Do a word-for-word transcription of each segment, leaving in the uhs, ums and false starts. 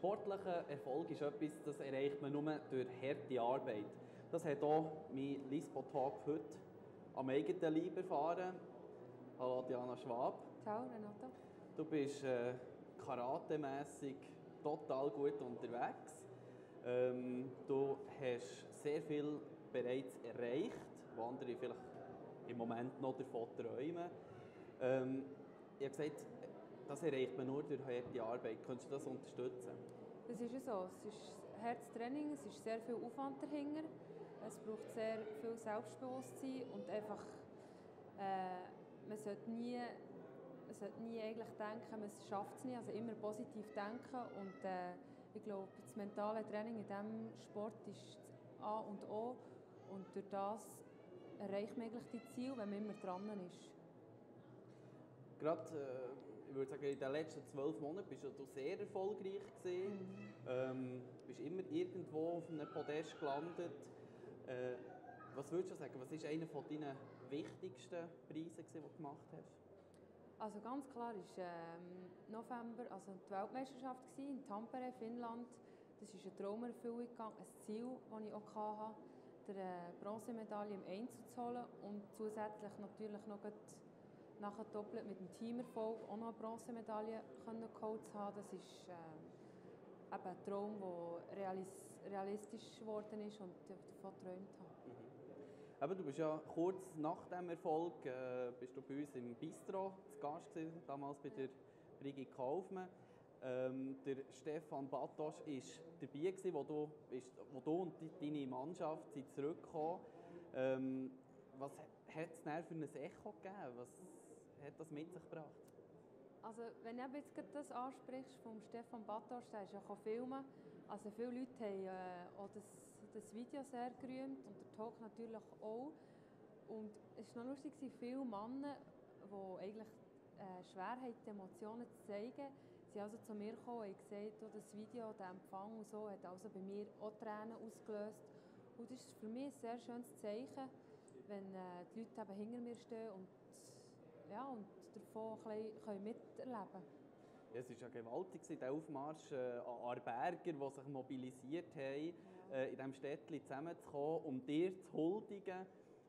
Sportlicher Erfolg ist etwas, das erreicht man nur durch harte Arbeit. Das hat auch mein Lispo-Talk heute am eigenen Leib erfahren. Hallo Diana Schwab. Ciao Renato. Du bist äh, karatemässig total gut unterwegs. Ähm, du hast sehr viel bereits erreicht, wo andere vielleicht im Moment noch davon träumen. Ähm, ich habe gesagt, das erreicht man nur durch harte Arbeit. Könntest du das unterstützen? Das ist ja so. Es ist hartes Training, es ist sehr viel Aufwand dahinter. Es braucht sehr viel Selbstbewusstsein und einfach, äh, man sollte nie, man sollte nie eigentlich denken, man schafft es nicht. Also immer positiv denken und äh, ich glaube, das mentale Training in diesem Sport ist das A und O und durch das erreicht man eigentlich die Ziele, wenn man immer dran ist. Gerade, äh, ich würde sagen, in den letzten zwölf Monaten bist du sehr erfolgreich gewesen. Mhm. Ähm, bist immer irgendwo auf einem Podest gelandet. Äh, was würdest du sagen, was war einer von deinen wichtigsten Preisen, die du gemacht hast? Also ganz klar war ähm, November, also die Weltmeisterschaft in Tampere, Finnland. Das ist eine Traumerfüllung gegangen, ein Ziel, das ich auch hatte, die Bronzemedaille im Einzel zu holen und zusätzlich natürlich noch nachher doppelt mit dem Teamerfolg auch noch eine Bronzemedaille geholt zu haben. Das ist äh, eben ein Traum, der realis realistisch geworden ist und davon geträumt habe. Mhm. Aber du bist ja kurz nach dem Erfolg äh, bist du bei uns im Bistro zu Gast gewesen, damals bei der Brigitte Kaufmann. Ähm, der Stefan Batosch war dabei gewesen, wo du, bist, wo du und deine Mannschaft sind zurückgekommen. Ähm, was hat es denn für ein Echo gegeben? Was hat das mit sich gebracht? Also, wenn du jetzt das ansprichst vom Stefan Batosch, der ist ja filmen. Also viele Leute haben äh, auch das, das Video sehr gerühmt und der Talk natürlich auch. Und es war noch lustig, viele Männer, die eigentlich äh, schwer haben, die Emotionen zu zeigen, sind also zu mir gekommen und haben gesagt, oh, das Video, der Empfang und so, hat also bei mir auch Tränen ausgelöst. Und das ist für mich ein sehr schönes Zeichen, wenn äh, die Leute eben hinter mir stehen und, ja, und davon ein bisschen miterleben können. Ja, es war ja gewaltig, der Aufmarsch äh, an Aarberger, die sich mobilisiert haben, ja. äh, in diesem Städtchen zusammenzukommen, um dir zu huldigen.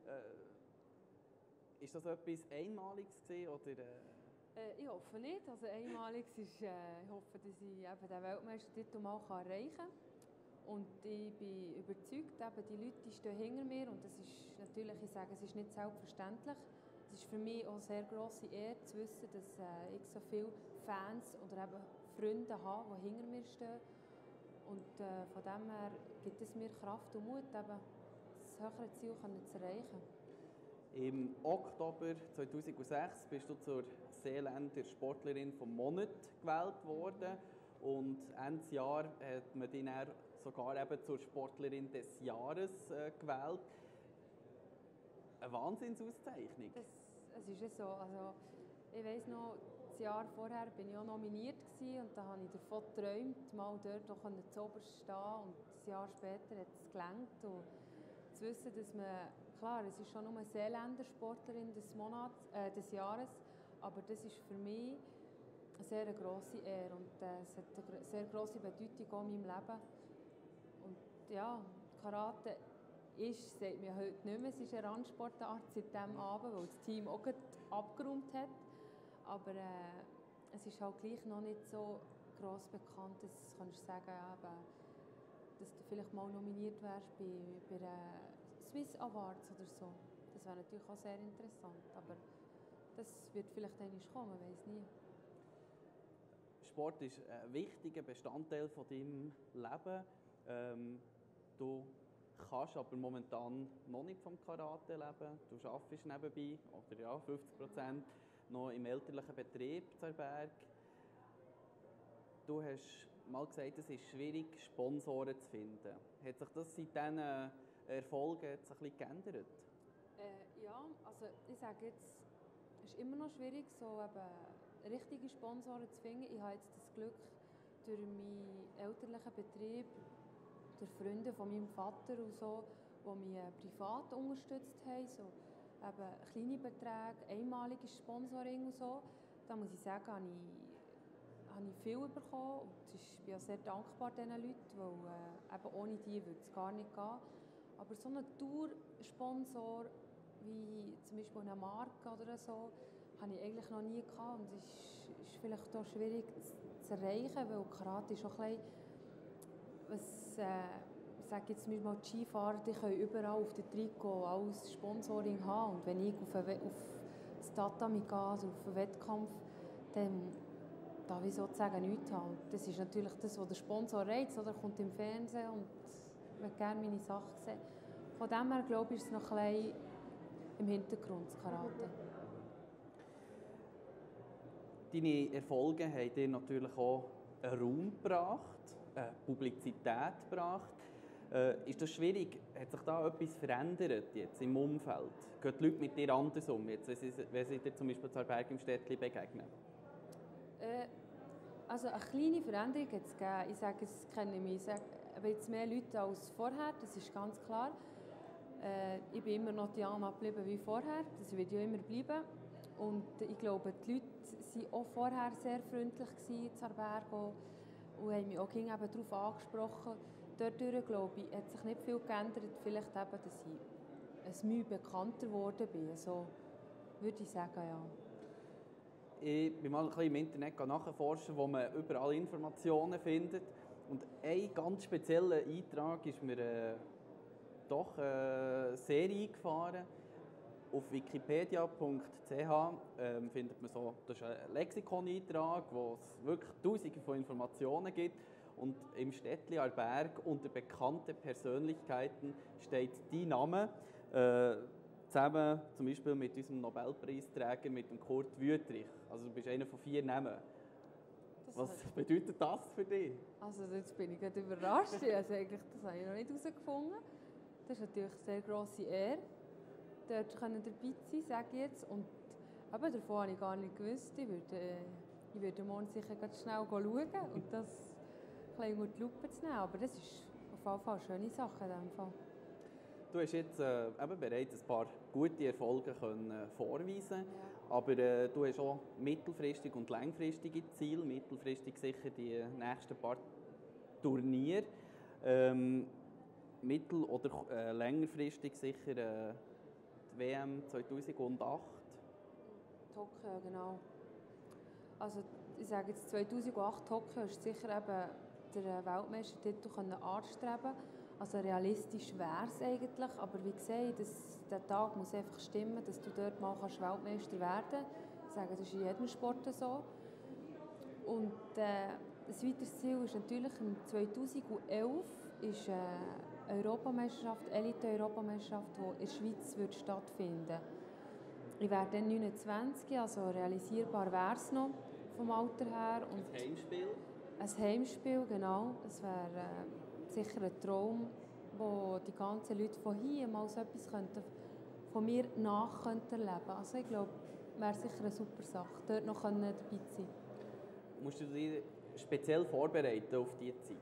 Äh, ist das etwas Einmaliges gewesen, oder? Äh? Äh, ich hoffe nicht. Also einmalig ist, äh, ich hoffe, dass ich eben den Weltmeistertitel mal erreichen kann. Und ich bin überzeugt, eben, die Leute die stehen hinter mir und das ist natürlich, ich sage, es ist nicht selbstverständlich. Es ist für mich auch eine sehr grosse Ehre zu wissen, dass äh, ich so viele Fans oder eben Freunde habe, die hinter mir stehen. Und äh, von dem her gibt es mir Kraft und Mut, eben das höhere Ziel zu erreichen. Im Oktober zweitausendsechs bist du zur Seeländer Sportlerin des Monats gewählt worden. Und Ende Jahr hat man dich dann sogar eben zur Sportlerin des Jahres äh, gewählt. Eine Wahnsinnsauszeichnung. Das, es ist ja so. Also, ich weiss noch, das Jahr vorher war ich auch nominiert gewesen, und da habe ich davon geträumt, mal dort auch zu oberst stehen. Und ein Jahr später hat es gelangt. Und zu wissen, dass man, klar, es ist schon nur eine Seeländer Sportlerin des Monats, äh, des Jahres, aber das ist für mich eine sehr grosse Ehre und äh, es hat eine sehr grosse Bedeutung auch in meinem Leben. Und ja, Karate ist, sagt mir heute nicht mehr, es ist eine Randsportart seit diesem Abend, weil das Team auch abgeräumt hat. Aber äh, es ist halt gleich noch nicht so gross bekannt, dass kannst du sagen, eben, dass du vielleicht mal nominiert wärst bei, bei den Swiss Awards oder so. Das wäre natürlich auch sehr interessant, aber das wird vielleicht einmal kommen, man weiss nie. Sport ist ein wichtiger Bestandteil von deinem Leben. Ähm, du kannst aber momentan noch nicht vom Karate leben. Du arbeitest nebenbei, oder ja, fünfzig Prozent noch im elterlichen Betrieb zu Berg. Du hast mal gesagt, es ist schwierig, Sponsoren zu finden. Hat sich das seit diesen Erfolgen ein bisschen geändert? Äh, ja, also ich sage jetzt, es ist immer noch schwierig, so eben richtige Sponsoren zu finden. Ich habe jetzt das Glück, durch meinen elterlichen Betrieb, durch Freunde von meinem Vater und so, die mich privat unterstützt haben, so eben kleine Beträge, einmaliges Sponsoring und so. Da muss ich sagen, habe ich, habe ich viel bekommen und ich bin auch sehr dankbar diesen Leuten, weil äh, eben ohne die würde es gar nicht gehen. Aber so einen Toursponsor wie zum Beispiel eine Marke oder so, habe ich eigentlich noch nie gehabt und es ist, ist vielleicht auch schwierig zu, zu erreichen, weil Karate ist auch ein bisschen, was, äh, ich sage jetzt zum Beispiel, die Skifahrer, die können überall auf den Trikot alles Sponsoring haben und wenn ich auf, eine, auf das Tatami gehe, also auf einen Wettkampf, dann darf ich sozusagen nichts haben. Und das ist natürlich das, was der Sponsor reizt, oder? Kommt im Fernsehen und möchte gerne meine Sachen sehen. Von dem her, glaube ich, ist es noch ein bisschen im Hintergrund, das Karate. Deine Erfolge haben dir natürlich auch einen Raum gebracht, eine Publizität gebracht. Äh, ist das schwierig? Hat sich da etwas verändert jetzt im Umfeld? Gehen die Leute mit dir anders um, jetzt, wenn, sie, wenn sie dir zum Beispiel zu Berg im Städtchen begegnen? Äh, also eine kleine Veränderung hat es gegeben. Ich sage, es kennen mich aber jetzt mehr Leute als vorher, das ist ganz klar. Äh, ich bin immer noch Diana geblieben wie vorher, das wird ja immer bleiben. Und ich glaube, die Leute waren auch vorher sehr freundlich in Zarbergo und haben mich auch eben darauf angesprochen. Dadurch, glaube ich, hat sich nicht viel geändert. Vielleicht eben, dass ich ein Mühe bekannter geworden bin. So würde ich sagen, ja. Ich bin mal ein bisschen im Internet nachforschen, wo man überall Informationen findet. Und ein ganz spezieller Eintrag ist mir äh, doch äh, sehr eingefahren. Auf wikipedia punkt c h ähm, findet man so, das ist ein Lexikon-Eintrag, wo es wirklich tausende von Informationen gibt. Und im Städtli Aarberg unter bekannten Persönlichkeiten steht dein Name, äh, zusammen zum Beispiel mit unserem Nobelpreisträger, mit dem Kurt Wüthrich. Also du bist einer von vier Namen. Das Was bedeutet das für dich? Also jetzt bin ich gerade überrascht. Also eigentlich, das habe ich noch nicht herausgefunden. Das ist natürlich eine sehr grosse Ehre. Dort können dabei sein, sage ich jetzt. Und eben, davon habe ich gar nicht gewusst. Ich würde, ich würde morgen sicher ganz schnell schauen und das ein bisschen unter die Lupe zu nehmen. Aber das ist auf jeden Fall eine schöne Sache in diesem Fall. Du hast jetzt äh, eben bereits ein paar gute Erfolge können, äh, vorweisen, Ja. aber äh, du hast auch mittelfristig und langfristige Ziele. Mittelfristig sicher die nächsten paar Turniere. Ähm, mittel- oder äh, längerfristig sicher äh, die W M zweitausendacht. Tokio, genau. Also ich sage jetzt zweitausendacht Tokio ist sicher eben der Weltmeistertitel anstreben. Also realistisch wäre es eigentlich, aber wie gesagt, das, der Tag muss einfach stimmen, dass du dort mal kannst Weltmeister werden kannst. Ich sage, das ist in jedem Sport so. Und äh, ein weiteres Ziel ist natürlich, im zweitausendelf ist eine Europameisterschaft, Elite-Europameisterschaft, die in der Schweiz wird stattfinden. Ich wäre dann neunundzwanzig, also realisierbar wäre es noch vom Alter her. Und ein Heimspiel? Ein Heimspiel, genau. Es wäre äh, sicher ein Traum, wo die ganzen Leute von hier mal so etwas könnten, von mir nach könnten erleben. Also ich glaube, es wäre sicher eine super Sache, dort noch dabei zu sein. Musst du dich speziell vorbereiten auf diese Zeit?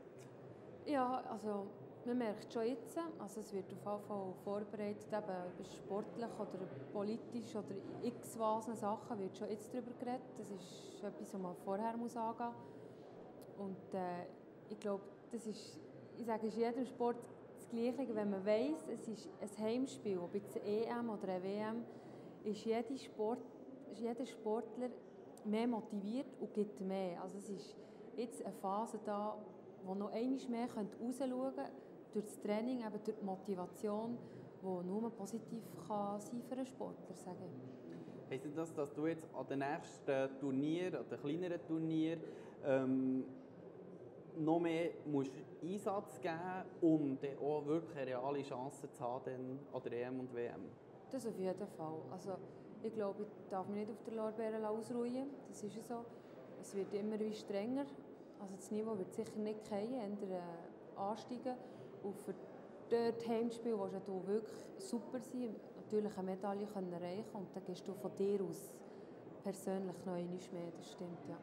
Ja, also man merkt schon jetzt, also es wird auf jeden Fall vorbereitet, eben sportlich oder politisch oder x was Sachen wird schon jetzt darüber geredet. Das ist etwas, was man vorher muss angehen muss. Und äh, ich glaube, das ist, ich sage, ist in jedem Sport das Gleiche, wenn man weiss, es ist ein Heimspiel, ob jetzt eine E M oder eine W M, ist jeder, Sport, ist jeder Sportler mehr motiviert und gibt mehr. Also es ist jetzt eine Phase da, wo noch einmal mehr rausschauen könnte, durch das Training, eben durch die Motivation, die nur positiv kann sein für einen Sportler, sage ich. Heisst das, dass du jetzt an den nächsten Turnier, an den kleineren Turnier, ähm, noch mehr musst Einsatz geben musst, um dann auch wirklich eine reale Chance zu haben an der E M und W M? Das auf jeden Fall. Also, ich glaube, ich darf mich nicht auf der Lorbeeren ausruhen. Das ist so. Es wird immer wie strenger. Also das Niveau wird sicher nicht fallen, eher äh, ansteigen. Und für dort Heimspiel willst du wirklich super sein, natürlich eine Medaille können erreichen und dann gehst du von dir aus persönlich noch einmal mehr, das stimmt, ja.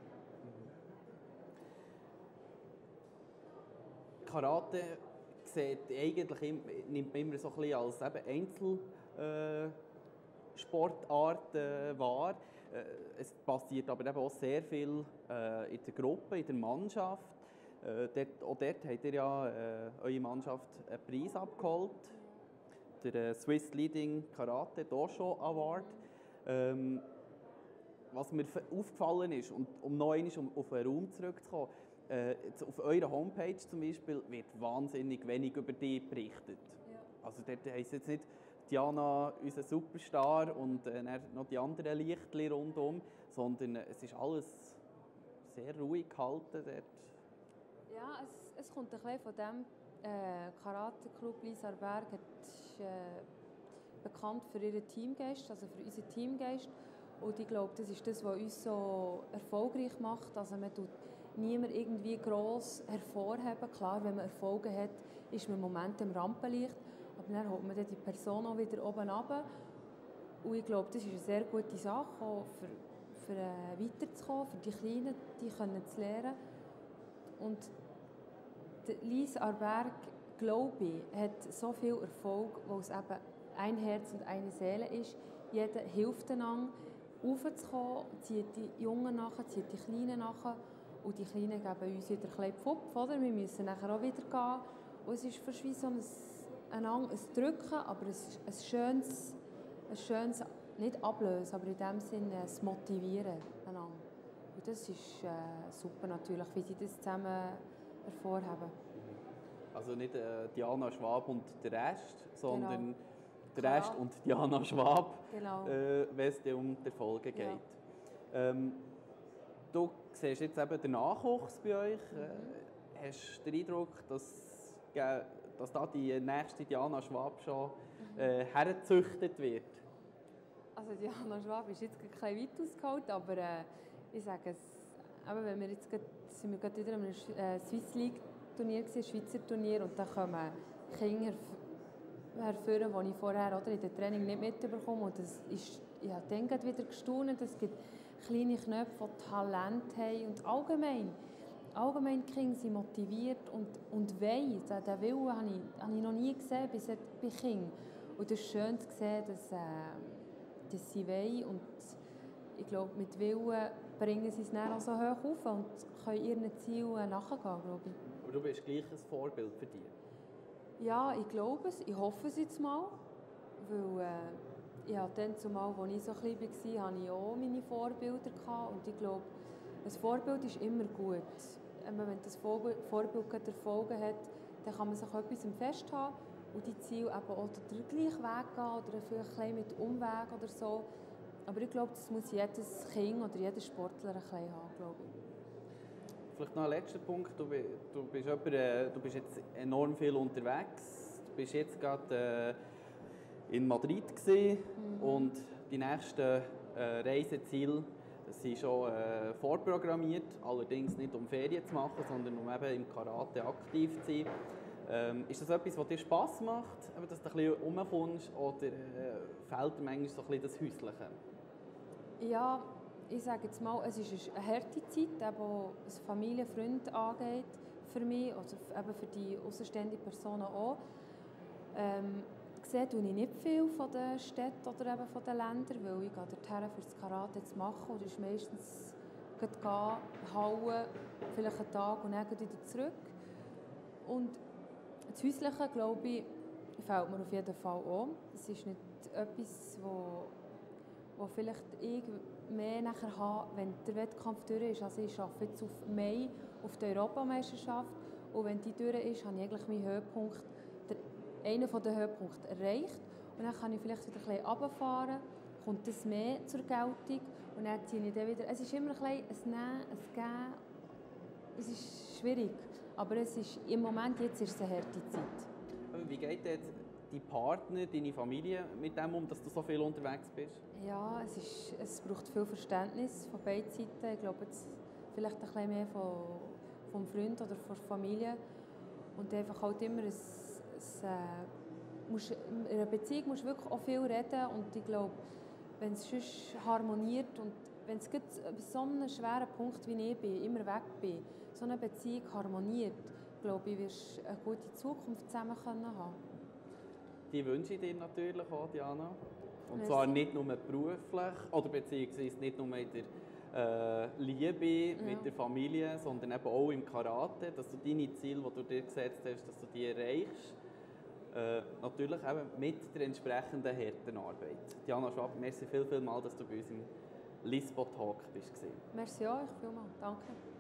Karate sieht eigentlich, nimmt man immer so ein bisschen als Einzelsportart äh, wahr. Äh, es passiert aber eben auch sehr viel äh, in der Gruppe, in der Mannschaft. Äh, dort, auch dort habt ihr ja äh, eure Mannschaft einen Preis abgeholt, der äh, Swiss Leading Karate Dojo Award. Ähm, was mir aufgefallen ist, und um noch einmal um, auf den Raum zurückzukommen, äh, jetzt auf eurer Homepage zum Beispiel wird wahnsinnig wenig über dich berichtet. Ja. Also dort heisst jetzt nicht Diana, unser Superstar, und äh, dann noch die anderen Lichtchen rundum, sondern äh, es ist alles sehr ruhig gehalten dort. Ja, es, es kommt ein bisschen von dem äh, Karate-Club Liesarberg ist äh, bekannt für ihren Teamgeist, also für unseren Teamgeist. Und ich glaube, das ist das, was uns so erfolgreich macht. Also man tut niemand irgendwie gross hervorheben. Klar, wenn man Erfolge hat, ist man im Moment im Rampenlicht. Aber dann holt man dann die Person auch wieder oben runter. Und ich glaube, das ist eine sehr gute Sache, auch für, für äh, weiterzukommen, für die Kleinen, die können zu lernen. Und Lies Arberg, glaube ich, hat so viel Erfolg, weil es eben ein Herz und eine Seele ist. Jeder hilft einander, raufzukommen, zieht die Jungen nachher, zieht die Kleinen nachher. Und die Kleinen geben uns wieder ein bisschen Pfupf, oder? Wir müssen nachher auch wieder gehen. Und es ist fast wie so ein, ein, ein Drücken, aber es ist ein schönes, ein schönes, nicht ablösen, aber in dem Sinne ein Motivieren einander. Und das ist äh, super natürlich, wie sie das zusammen hervorheben. Also nicht äh, Diana Schwab und der Rest, sondern Genau. der Rest und Diana Schwab, Genau. äh, wenn es um die Erfolge geht. Ja. Ähm, du siehst jetzt eben den Nachwuchs bei euch. Mhm. Äh, hast du den Eindruck, dass, dass da die nächste Diana Schwab schon äh, hergezüchtet wird? Also Diana Schwab ist jetzt kein weit ausgeholt, aber äh, ich sage es, aber wenn wir jetzt grad, sind wir gerade wieder an einem äh, Swiss League Turnier gewesen, Schweizer Turnier, und da kommen Kinder hervor, die ich vorher oder in der Training nicht mitbekomme, und das ist, ich habe dann wieder gestaunt, es gibt kleine Knöpfe, die Talent haben, und allgemein, allgemein die Kinder sind motiviert und, und wollen, den Willen habe ich, habe ich noch nie gesehen bis bei Kindern, und es ist schön zu sehen, dass, äh, dass sie wollen, und ich glaube, mit Willen bringen sie es dann auch so hoch auf und können ihren Zielen nachgehen, glaube ich. Aber du bist gleich ein Vorbild für dich? Ja, ich glaube es. Ich hoffe es jetzt mal. Weil äh, ich hatte dann zumal, als ich so klein war, hatte ich auch meine Vorbilder gehabt. Und ich glaube, ein Vorbild ist immer gut. Wenn das Vorbild Erfolge hat, dann kann man sich etwas festhalten und die Ziele eben auch den gleichen Weg gehen oder vielleicht ein mit Umweg oder so. Aber ich glaube, das muss jedes Kind oder jeder Sportler ein bisschen haben, glaube ich. Vielleicht noch ein letzter Punkt. Du, du, bist jemand, äh, du bist jetzt enorm viel unterwegs. Du bist jetzt gerade äh, in Madrid gewesen, mhm. und die nächsten äh, Reiseziele sind schon äh, vorprogrammiert. Allerdings nicht um Ferien zu machen, sondern um eben im Karate aktiv zu sein. Ähm, ist das etwas, was dir Spass macht, dass du ein bisschen rumkommst, oder äh, fehlt dir manchmal so ein bisschen das Häusliche? Ja, ich sage jetzt mal, es ist eine harte Zeit, was Familie, Freunde angeht für mich, also eben für die außenstehenden Personen auch. Ähm, gesehen tue ich nicht viel von den Städten oder eben von den Ländern, weil ich gehe dorthin, für das Karate zu machen. Und das ist meistens gehen, hauen, vielleicht einen Tag und dann wieder zurück. Und das Häusliche, glaube ich, fehlt mir auf jeden Fall auch. Es ist nicht etwas, wo, wo vielleicht ich mehr nachher habe, wenn der Wettkampf durch ist. Also ich arbeite jetzt auf Mai auf der Europameisterschaft, und wenn die durch ist, habe ich eigentlich meinen Höhepunkt, der, einen der Höhepunkte erreicht, und dann kann ich vielleicht wieder ein bisschen runterfahren, kommt das mehr zur Geltung, und dann ziehe ich dann wieder. Es ist immer ein bisschen ein Nehmen, ein Geben. Es ist schwierig, aber es ist, im Moment jetzt ist es eine harte Zeit. Wie geht jetzt die Partner, deine Familie mit dem um, dass du so viel unterwegs bist? Ja, es, ist, es braucht viel Verständnis von beiden Seiten. Ich glaube, jetzt vielleicht ein bisschen mehr von, vom Freund oder von der Familie. Und einfach halt immer, ein, ein, äh, musst, in einer Beziehung musst du wirklich auch viel reden. Und ich glaube, wenn es sonst harmoniert und wenn es bei so einem schweren Punkt wie ich bin, immer weg bin, so eine Beziehung harmoniert, glaube ich, wirst du eine gute Zukunft zusammen haben können. Die wünsche ich dir natürlich auch, Diana. Und Merci. zwar nicht nur beruflich, oder beziehungsweise nicht nur in der äh, Liebe mit Ja. der Familie, sondern eben auch im Karate, dass du deine Ziele, die du dir gesetzt hast, dass du die erreichst. Äh, natürlich eben mit der entsprechenden harten Arbeit. Diana Schwab, merci viel, viel mal, dass du bei uns im Lisbo Talk bist. Merci euch vielmals. Danke.